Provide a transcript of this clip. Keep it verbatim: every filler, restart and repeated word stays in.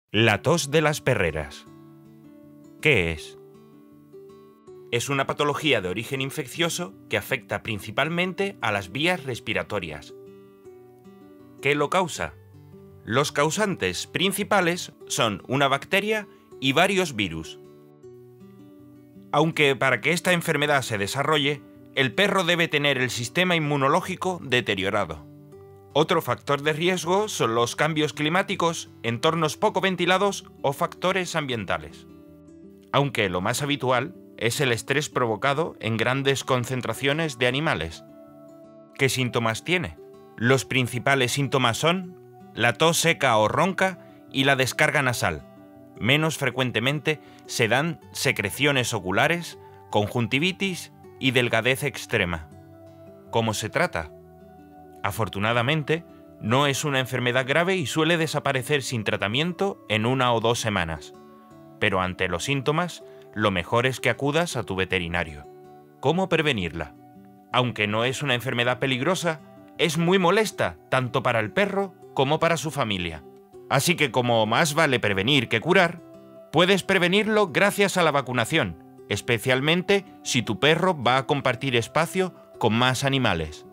La tos de las perreras. ¿Qué es? Es una patología de origen infeccioso que afecta principalmente a las vías respiratorias. ¿Qué lo causa? Los causantes principales son una bacteria y varios virus. Aunque para que esta enfermedad se desarrolle, el perro debe tener el sistema inmunológico deteriorado. Otro factor de riesgo son los cambios climáticos, entornos poco ventilados o factores ambientales. Aunque lo más habitual es el estrés provocado en grandes concentraciones de animales. ¿Qué síntomas tiene? Los principales síntomas son la tos seca o ronca y la descarga nasal. Menos frecuentemente se dan secreciones oculares, conjuntivitis y delgadez extrema. ¿Cómo se trata? Afortunadamente, no es una enfermedad grave y suele desaparecer sin tratamiento en una o dos semanas. Pero ante los síntomas, lo mejor es que acudas a tu veterinario. ¿Cómo prevenirla? Aunque no es una enfermedad peligrosa, es muy molesta tanto para el perro como para su familia. Así que como más vale prevenir que curar, puedes prevenirlo gracias a la vacunación, especialmente si tu perro va a compartir espacio con más animales.